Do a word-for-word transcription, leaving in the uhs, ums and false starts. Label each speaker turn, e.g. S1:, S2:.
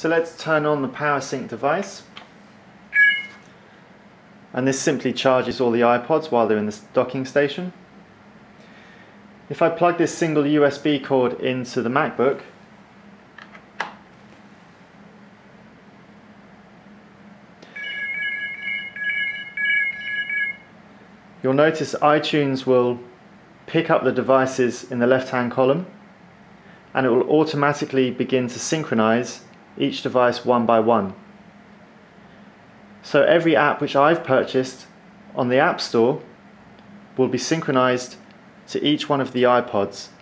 S1: So let's turn on the power sync device, and this simply charges all the iPods while they're in the docking station. If I plug this single U S B cord into the MacBook, you'll notice iTunes will pick up the devices in the left-hand column, and it will automatically begin to synchronize each device one by one. So every app which I've purchased on the App Store will be synchronized to each one of the iPods